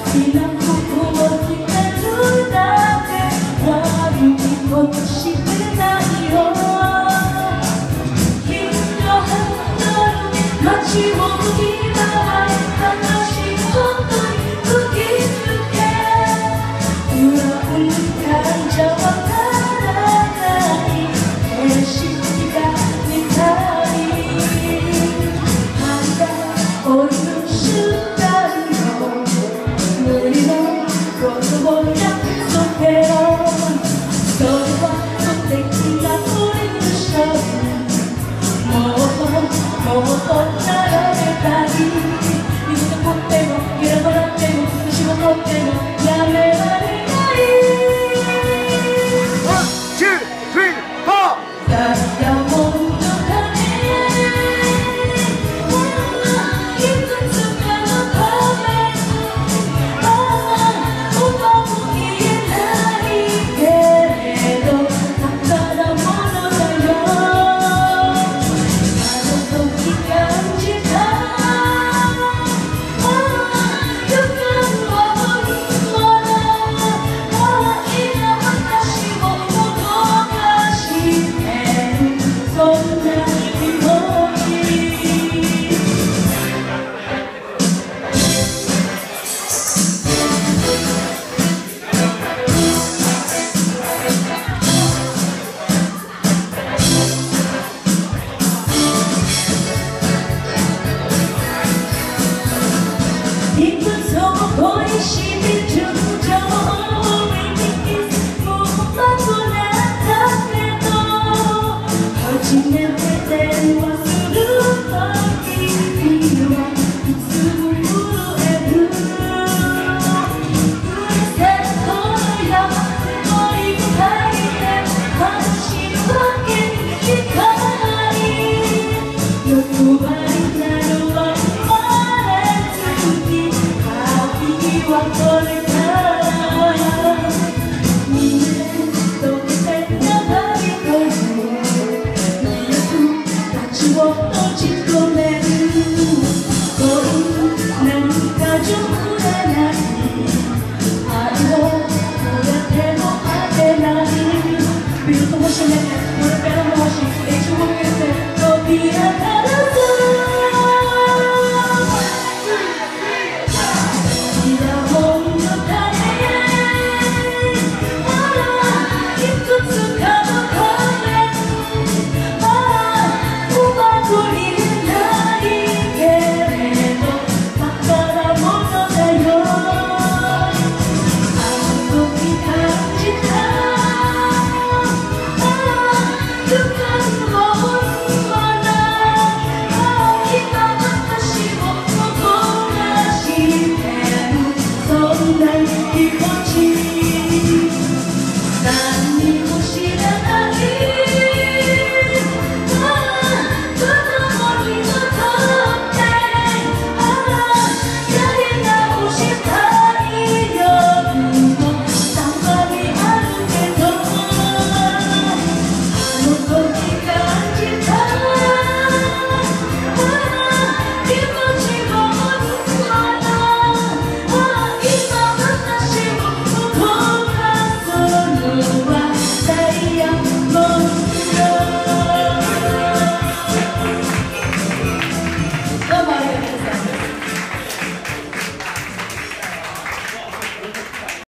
きなことを聞けるだけ悪いことしてないよ近所離れ街を向きながら悲しいことに吹きつけ裏を向かんじゃわからない景色が見たい肌を許したの無理のことを約束よそれは素敵なトリックショーもっと並べたい水が取っても揺らばらっても虫が取ってもやめられない 1、2、3、4 ダイヤモンドだねいくつかの壁うまく言えないけれど宝物だよあの時感じた予感は今愛な私を動かしてるそんな気持ちいく